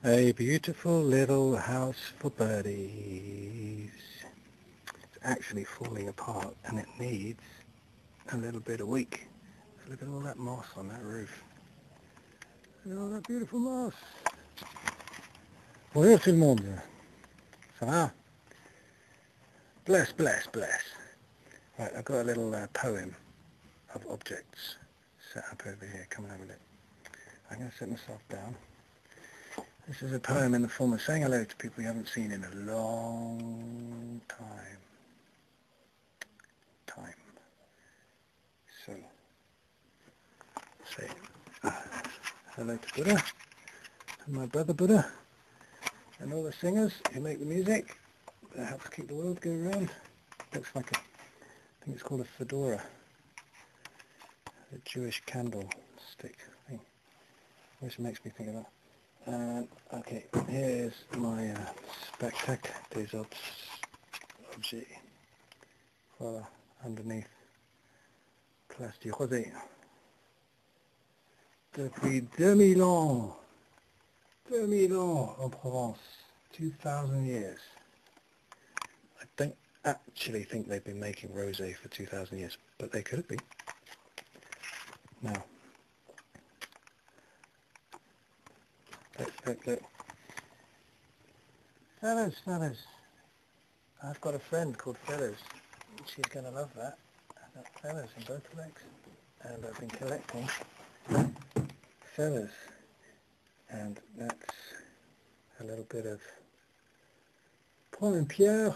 A beautiful little house for birdies. It's actually falling apart and it needs a little bit of week. So look at all that moss on that roof. Look at all that beautiful moss. Bonjour tout le monde. Ça va? Bless, bless, bless. Right, I've got a little poem of objects set up over here. Come and have a look. I'm going to set myself down. This is a poem in the form of saying hello to people you haven't seen in a long time. So, say hello to Buddha, and my brother Buddha, and all the singers who make the music that helps keep the world going round. Looks like I think it's called a fedora, a Jewish candlestick thing, which makes me think of that. Okay, here's my spectacle des objets. Voilà, underneath. Place du Rosé. Depuis 2000 ans en Provence, 2,000 years. I don't actually think they've been making rosé for 2,000 years, but they could have been. Now, look. Fellas. I've got a friend called Fellas. She's going to love that. I've got feathers in both legs. And I've been collecting feathers. And that's a little bit of Prends une pierre,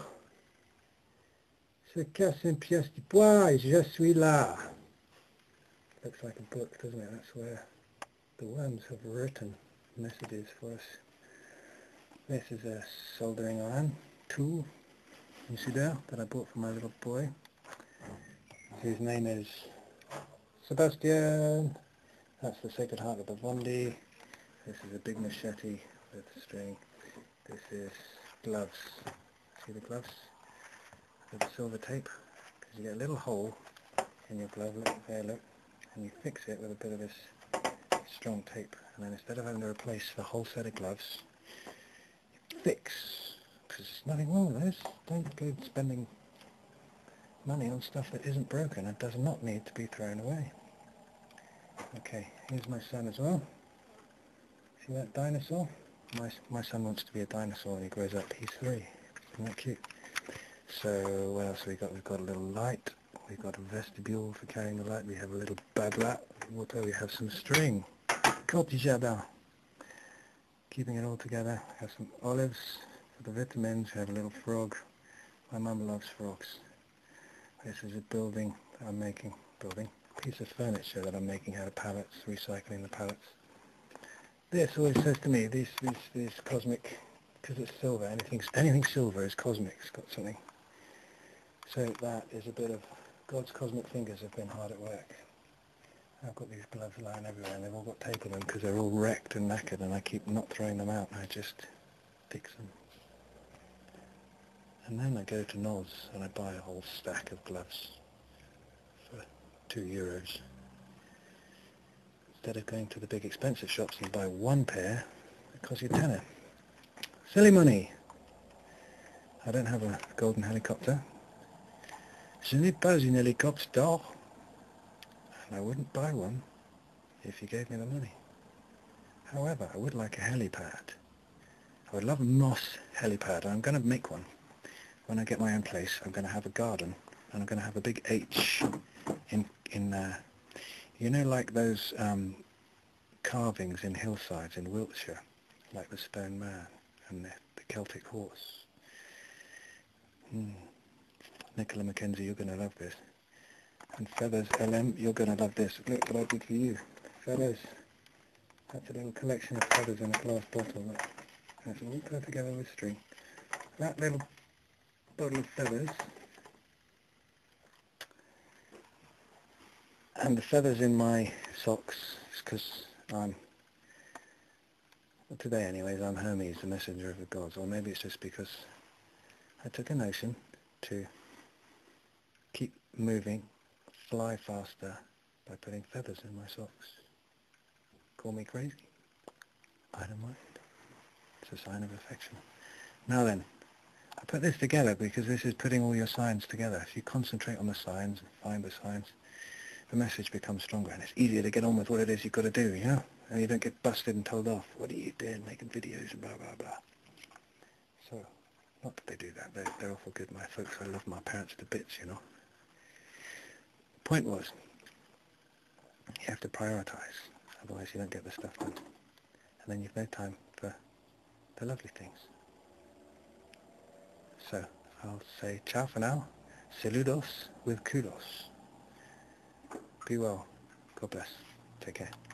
se casse une pièce du poids, et je suis là. Looks like a book, doesn't it? That's where the worms have written messages for us. This is a soldering iron tool, you see there, that I bought for my little boy. His name is Sebastian. That's the Sacred Heart of Bavondi. This is a big machete with string. This is gloves. See the gloves with silver tape? Because you get a little hole in your glove, look there, look, and you fix it with a bit of this strong tape. And then instead of having to replace the whole set of gloves, you fix, because there's nothing wrong with those. Don't go spending money on stuff that isn't broken and does not need to be thrown away. Okay, here's my son as well. See that dinosaur? My son wants to be a dinosaur when he grows up. He's 3. Isn't that cute? So what else have we got? We've got a little light. We've got a vestibule for carrying the light. We have a little babla water. We have some string. Corde du jardin. Keeping it all together. We have some olives for the vitamins. We have a little frog. My mum loves frogs. This is a building that I'm making. Piece of furniture that I'm making out of pallets, recycling the pallets. This always says to me, these cosmic, because it's silver, anything silver is cosmic, it's got something. So that is a bit of God's cosmic fingers have been hard at work. I've got these gloves lying everywhere and they've all got tape on them because they're all wrecked and knackered, and I keep not throwing them out, I just fix them. And then I go to Noz and I buy a whole stack of gloves for €2. Instead of going to the big expensive shops and buy one pair, it costs you a tenner. Silly money. I don't have a golden helicopter. Je n'ai pas une hélicoptère. And I wouldn't buy one if you gave me the money. However, I would like a helipad. I would love a moss helipad. I'm going to make one. When I get my own place, I'm going to have a garden, and I'm going to have a big H in you know, like those carvings in hillsides in Wiltshire, like the Stone Man and the Celtic horse. Nicola Mackenzie, you're going to love this. And Feathers LM, you're going to love this. Look what I did for you. Feathers. That's a little collection of feathers in a glass bottle. Look. That's all put together with string. That little bottle of feathers and the feathers in my socks, because today anyways, I'm Hermes, the messenger of the gods, or maybe it's just because I took a notion to keep moving, fly faster by putting feathers in my socks. Call me crazy, I don't mind. a sign of affection. Now then, I put this together because this is putting all your signs together. If you concentrate on the signs and find the signs, the message becomes stronger, and it's easier to get on with what it is you've got to do, you know? And you don't get busted and told off. What are you doing, making videos and blah, blah, blah. So, not that they do that. They're awful good, my folks. I love my parents to bits, you know. The point was, you have to prioritise. Otherwise you don't get the stuff done. And then you've no time for the lovely things. So, I'll say ciao for now. Saludos with kudos. Be well. God bless. Take care.